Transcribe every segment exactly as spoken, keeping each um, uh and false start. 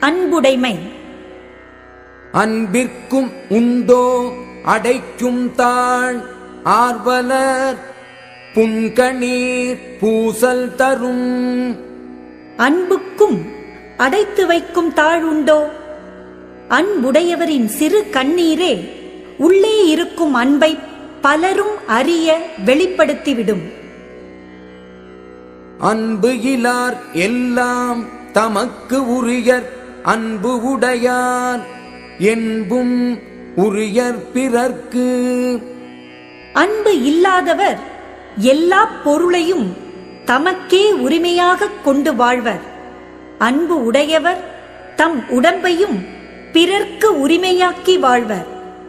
அன்புடைமை. அன்பிற்கும் உண்டோ அடைக்கும் தாழ் ஆர்வலர் புன்கணீர் பூசல் தரும். அன்புக்கும் அடைத்து வைக்கும் தாழ் உண்டோ? அன்புடையவரின் சிறு கண்ணீரே உள்ளே இருக்கும் அன்பை பலரும் அறிய வெளிப்படுத்திவிடும். அன்பு இலார் எல்லாம் தமக்கு உரியர் அன்பு உடையார் என்பும் உரியர் பிறர்க்கு. அன்பு இல்லாதவர் எல்லா பொருளையும் தமக்கே உரிமையாக கொண்டு வாழ்வர். அன்பு உடையவர் தம் உடம்பையும் பிறர்க்கு உரிமையாக்கி வாழ்வர்.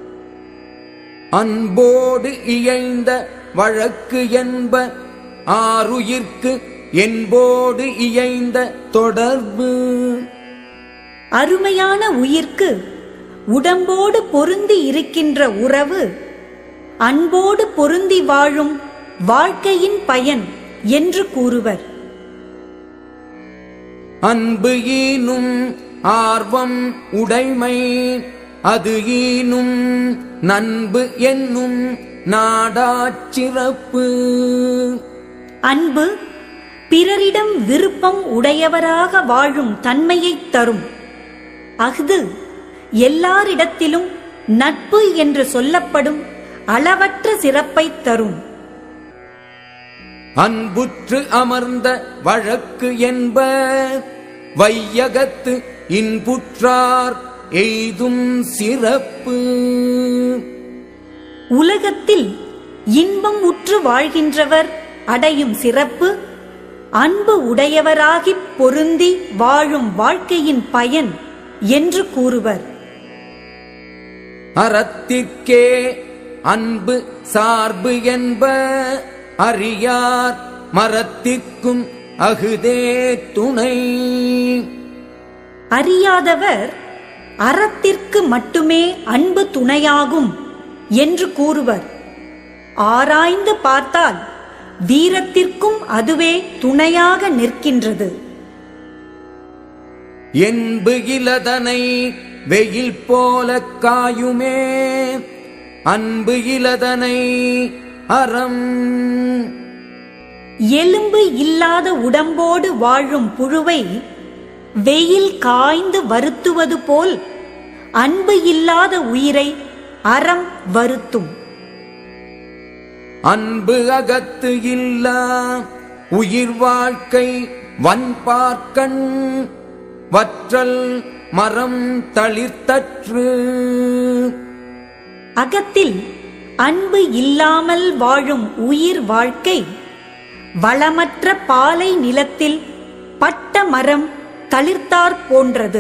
அன்போடு இயைந்த வழக்கு என்ப ஆருயிர்க்கு என்போடு இயைந்த தொடர்பு. அருமையான உயிர்க்கு உடம்போடு பொருந்தி இருக்கின்ற உறவு அன்போடு பொருந்தி வாழும் வாழ்க்கையின் பயன் என்று கூறுவர். அன்பு ஈனும் ஆர்வம் உடைமை அது ஈனும் நண்பு என்னும் நாடாச் சிறப்பு. அன்பு பிறரிடம் விருப்பம் உடையவராக வாழும் தன்மையைத் தரும். அஃது எல்லாரிடத்திலும் நட்பு என்று சொல்லப்படும் அளவற்ற சிறப்பைத் தரும். அன்புற்று அமர்ந்த வழக்கு என்ப வையகத்து இன்புற்றார் எய்தும் சிறப்பு. உலகத்தில் இன்பம் உற்று வாழ்கின்றவர் அடையும் சிறப்பு அன்பு உடையவராகிப் பொருந்தி வாழும் வாழ்க்கையின் பயன் என்று கூறுவர். அறத்திற்கே அன்பு சார்பு என்ப அறியார் மரத்திற்கும் அகுதே துணை. அறியாதவர் அறத்திற்கு மட்டுமே அன்பு துணையாகும் என்று கூறுவர். ஆராய்ந்து பார்த்தால் வீரத்திற்கும் அதுவே துணையாக நிற்கின்றது. என்பு இலதனை வெயில் போல காயுமே அன்பு இலதனை அறம். எலும்பு இல்லாத உடம்போடு வாழும் புழுவை வெயில் காய்ந்து வருத்துவது போல் அன்பு இல்லாத உயிரை அறம் வருத்தும். அன்பு அகத்து இல்லா உயிர் வாழ்க்கை வன்பார்க்கண் வற்றல் மரம் தளிர்த்தற்று. அகத்தில் அன்பு இல்லாமல் வாழும் உயிர் வாழ்க்கை வளமற்ற பாலை நிலத்தில் பட்ட மரம் தளிர்த்தாற் போன்றது.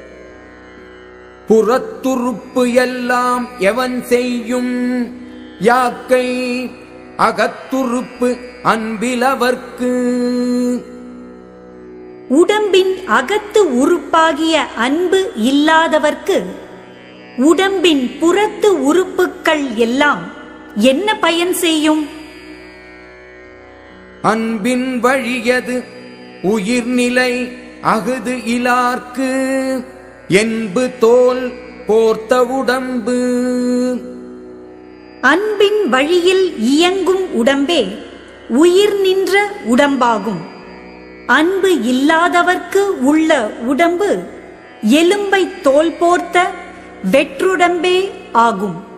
புறத்துறுப்பு எல்லாம் எவன் செய்யும் யாக்கை அகத்துறுப்பு அன்பிலவர்க்கு. உடம்பின் அகத்து உறுப்பாகிய அன்பு இல்லாதவர்க்கு உடம்பின் புறத்து உறுப்புக்கள் எல்லாம் என்ன பயன் செய்யும்? அன்பின் வழியது உயிர்நிலை அகுது இலார்க்கு என்பு தோல் போர்த்த உடம்பு. அன்பின் வழியில் இயங்கும் உடம்பே உயிர் நின்ற உடம்பாகும். அன்பு இல்லாதவர்க்கு உள்ள உடம்பு எலும்பை தோல் போர்த்த வெற்றுடம்பே ஆகும்.